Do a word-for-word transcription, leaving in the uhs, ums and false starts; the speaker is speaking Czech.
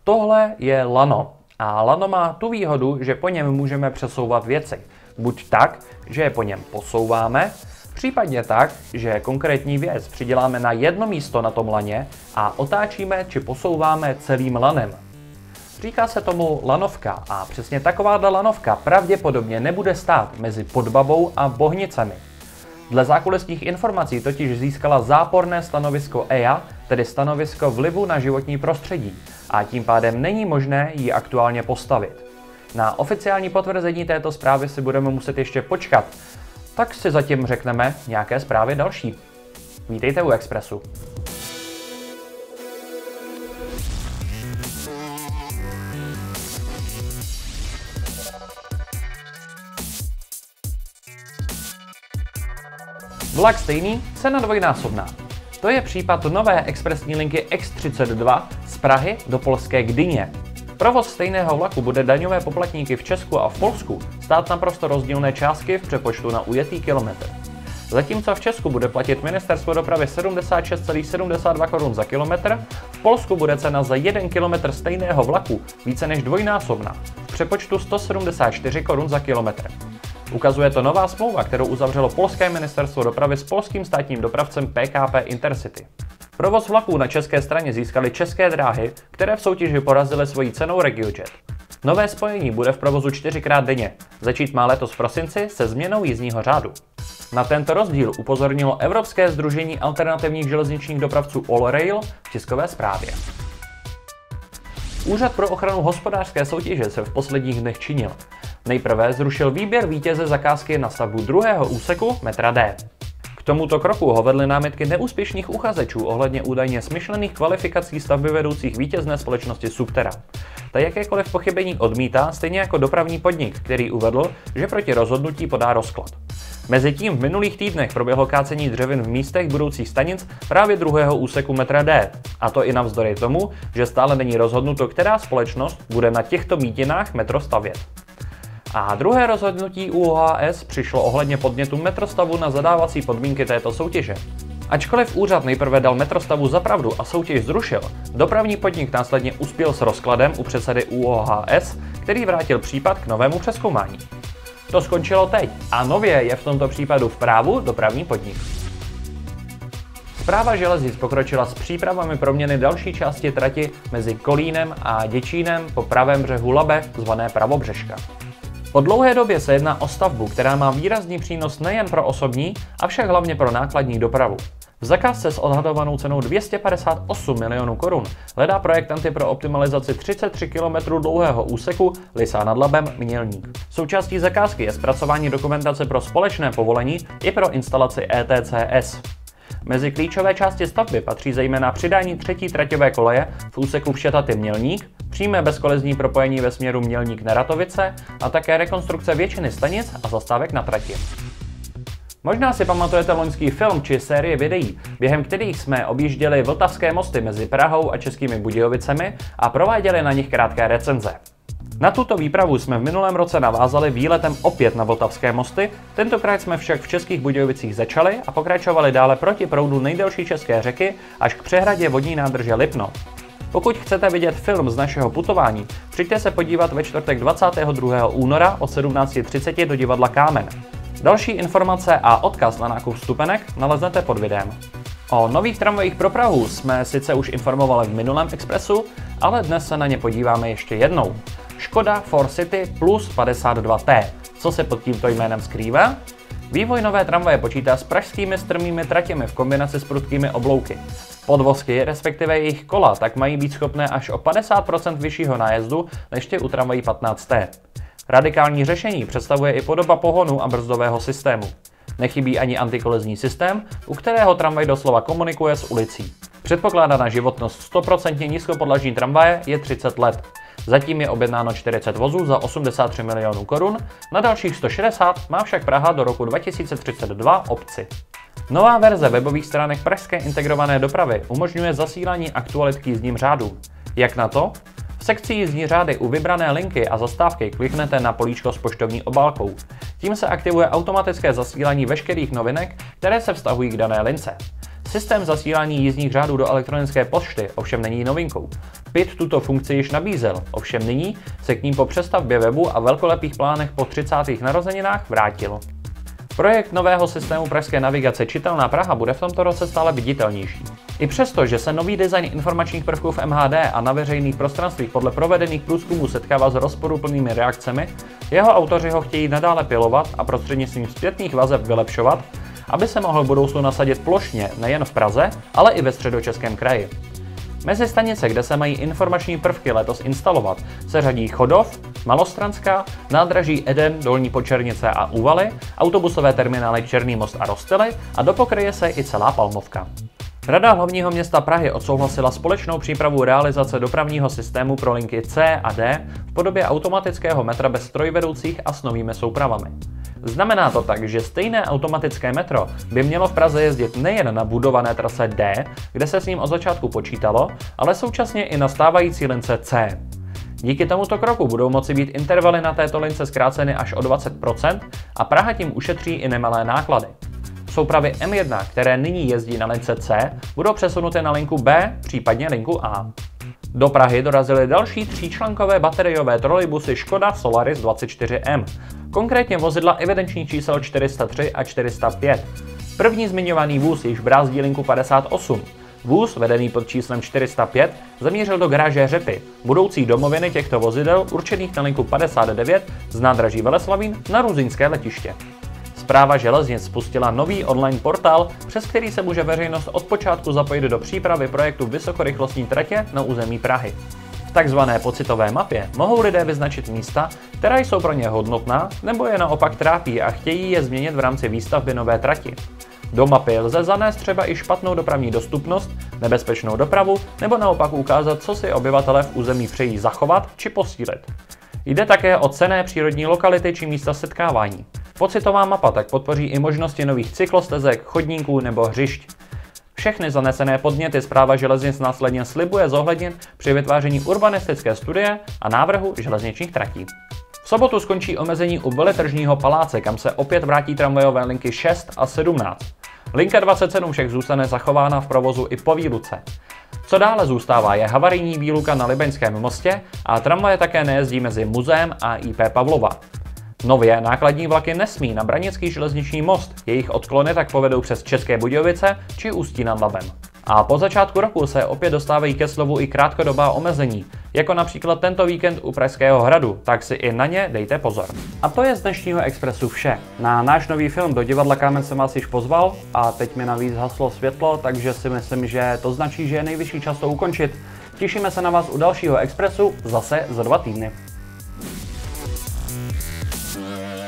Tohle je lano. A lano má tu výhodu, že po něm můžeme přesouvat věci. Buď tak, že je po něm posouváme, případně tak, že konkrétní věc přiděláme na jedno místo na tom laně a otáčíme či posouváme celým lanem. Říká se tomu lanovka a přesně takováhle lanovka pravděpodobně nebude stát mezi Podbabou a Bohnicemi. Dle zákulisních informací totiž získala záporné stanovisko E I A, tedy stanovisko vlivu na životní prostředí, a tím pádem není možné ji aktuálně postavit. Na oficiální potvrzení této zprávy si budeme muset ještě počkat, tak si zatím řekneme nějaké zprávy další. Vítejte u Expressu. Vlak stejný, cena dvojnásobná. To je případ nové expresní linky X třicet dva z Prahy do polské Gdyně. Provoz stejného vlaku bude daňové poplatníky v Česku a v Polsku stát naprosto rozdílné částky v přepočtu na ujetý kilometr. Zatímco v Česku bude platit Ministerstvo dopravy sedmdesát šest celá sedmdesát dva korun za kilometr, v Polsku bude cena za jeden kilometr stejného vlaku více než dvojnásobná, v přepočtu sto sedmdesát čtyři korun za kilometr. Ukazuje to nová smlouva, kterou uzavřelo polské ministerstvo dopravy s polským státním dopravcem P K P Intercity. Provoz vlaků na české straně získaly České dráhy, které v soutěži porazily svojí cenou RegioJet. Nové spojení bude v provozu čtyřikrát denně, začít má letos v prosinci se změnou jízdního řádu. Na tento rozdíl upozornilo Evropské sdružení alternativních železničních dopravců Allrail v tiskové zprávě. Úřad pro ochranu hospodářské soutěže se v posledních dnech činil. Nejprve zrušil výběr vítěze zakázky na stavbu druhého úseku metra D. K tomuto kroku ho vedly námitky neúspěšných uchazečů ohledně údajně smyšlených kvalifikací stavby vedoucích vítězné společnosti Subterra. Ta jakékoliv pochybení odmítá, stejně jako dopravní podnik, který uvedl, že proti rozhodnutí podá rozklad. Mezitím v minulých týdnech proběhlo kácení dřevin v místech budoucích stanic právě druhého úseku metra D. A to i navzdory tomu, že stále není rozhodnuto, která společnost bude na těchto mítinách metro stavět. A druhé rozhodnutí U O H S přišlo ohledně podnětu metrostavu na zadávací podmínky této soutěže. Ačkoliv úřad nejprve dal metrostavu za pravdu a soutěž zrušil, dopravní podnik následně uspěl s rozkladem u předsedy U O H S, který vrátil případ k novému přezkoumání. To skončilo teď a nově je v tomto případu v právu dopravní podnik. Správa železnic pokročila s přípravami proměny další části trati mezi Kolínem a Děčínem po pravém břehu Labe, zvané Pravobřežka. Po dlouhé době se jedná o stavbu, která má výrazný přínos nejen pro osobní, avšak hlavně pro nákladní dopravu. V zakázce s odhadovanou cenou dvě stě padesát osm milionů korun hledá projektanty pro optimalizaci třicet tři kilometrů dlouhého úseku Lysá nad Labem - Mělník. Součástí zakázky je zpracování dokumentace pro společné povolení i pro instalaci E T C S. Mezi klíčové části stavby patří zejména přidání třetí traťové koleje v úseku Všetaty Mělník, přímé bezkolizní propojení ve směru Mělník-Neratovice a také rekonstrukce většiny stanic a zastávek na trati. Možná si pamatujete loňský film či série videí, během kterých jsme objížděli vltavské mosty mezi Prahou a Českými Budějovicemi a prováděli na nich krátké recenze. Na tuto výpravu jsme v minulém roce navázali výletem opět na vltavské mosty, tentokrát jsme však v Českých Budějovicích začali a pokračovali dále proti proudu nejdelší české řeky až k přehradě vodní nádrže Lipno. Pokud chcete vidět film z našeho putování, přijďte se podívat ve čtvrtek dvacátého druhého února od sedmnáct třicet do divadla Kámen. Další informace a odkaz na nákup vstupenek naleznete pod videem. O nových tramvajích pro Prahu jsme sice už informovali v minulém Expressu, ale dnes se na ně podíváme ještě jednou. Škoda four City Plus padesát dva T. Co se pod tímto jménem skrývá? Vývoj nové tramvaje počítá s pražskými strmými tratěmi v kombinaci s prudkými oblouky. Podvozky, respektive jejich kola, tak mají být schopné až o padesát procent vyššího nájezdu než ty u tramvají patnáct T. Radikální řešení představuje i podoba pohonu a brzdového systému. Nechybí ani antikolizní systém, u kterého tramvaj doslova komunikuje s ulicí. Předpokládaná životnost sto procent nízkopodlažní tramvaje je třicet let. Zatím je objednáno čtyřicet vozů za osmdesát tři milionů korun, na dalších sto šedesát má však Praha do roku dva tisíce třicet dva obci. Nová verze webových stránek pražské integrované dopravy umožňuje zasílání aktualit k jízdním řádům. Jak na to? V sekci jízdní řády u vybrané linky a zastávky kliknete na políčko s poštovní obálkou. Tím se aktivuje automatické zasílání veškerých novinek, které se vztahují k dané lince. Systém zasílání jízdních řádů do elektronické pošty ovšem není novinkou. P I T tuto funkci již nabízel, ovšem nyní se k ním po přestavbě webu a velkolepých plánech po třicátých narozeninách vrátil. Projekt nového systému pražské navigace Čitelná Praha bude v tomto roce stále viditelnější. I přesto, že se nový design informačních prvků v M H D a na veřejných prostranstvích podle provedených průzkumů setkává s rozporuplnými reakcemi, jeho autoři ho chtějí nadále pilovat a prostřednictvím zpětných vazeb vylepšovat, aby se mohl v budoucnu nasadit plošně nejen v Praze, ale i ve Středočeském kraji. Mezi stanice, kde se mají informační prvky letos instalovat, se řadí Chodov, Malostranská, nádraží Eden, Dolní Počernice a Úvaly, autobusové terminály Černý Most a Rostily a do pokryje se i celá Palmovka. Rada hlavního města Prahy odsouhlasila společnou přípravu realizace dopravního systému pro linky C a D v podobě automatického metra bez strojvedoucích a s novými soupravami. Znamená to tak, že stejné automatické metro by mělo v Praze jezdit nejen na budované trase D, kde se s ním od začátku počítalo, ale současně i na stávající lince C. Díky tomuto kroku budou moci být intervaly na této lince zkráceny až o dvacet procent a Praha tím ušetří i nemalé náklady. Soupravy M jedna, které nyní jezdí na lince C, budou přesunuty na linku B, případně linku A. Do Prahy dorazily další tříčlankové bateriové trolejbusy Škoda Solaris dvacet čtyři M, konkrétně vozidla evidenčních čísel čtyři sta tři a čtyři sta pět. První zmiňovaný vůz již brázdí linku padesát osm. Vůz, vedený pod číslem čtyři sta pět, zamířil do garáže Řepy, budoucí domoviny těchto vozidel určených na linku padesát devět z nádraží Veleslavín na Ruzyňské letiště. Správa železnic spustila nový online portál, přes který se může veřejnost od počátku zapojit do přípravy projektu vysokorychlostní tratě na území Prahy. V takzvané pocitové mapě mohou lidé vyznačit místa, která jsou pro ně hodnotná, nebo je naopak trápí a chtějí je změnit v rámci výstavby nové trati. Do mapy lze zanést třeba i špatnou dopravní dostupnost, nebezpečnou dopravu, nebo naopak ukázat, co si obyvatelé v území přejí zachovat či posílit. Jde také o cenné přírodní lokality či místa setkávání. Pocitová mapa tak podpoří i možnosti nových cyklostezek, chodníků nebo hřišť. Všechny zanesené podněty Správa železnic následně slibuje zohlednit při vytváření urbanistické studie a návrhu železničních tratí. V sobotu skončí omezení u Veletržního paláce, kam se opět vrátí tramvajové linky šest a sedmnáct. Linka dvacet sedm však zůstane zachována v provozu i po výluce. Co dále zůstává, je havarijní výluka na Libeňském mostě a tramvaje také nejezdí mezi muzeem a I P Pavlova. Nově nákladní vlaky nesmí na Branický železniční most, jejich odklony tak povedou přes České Budějovice či Ústí nad Labem. A po začátku roku se opět dostávají ke slovu i krátkodobá omezení, jako například tento víkend u Pražského hradu, tak si i na ně dejte pozor. A to je z dnešního Expressu vše. Na náš nový film do divadla Kámen jsem vás již pozval a teď mi navíc haslo světlo, takže si myslím, že to značí, že je nejvyšší čas to ukončit. Těšíme se na vás u dalšího Expressu zase za dva týdny.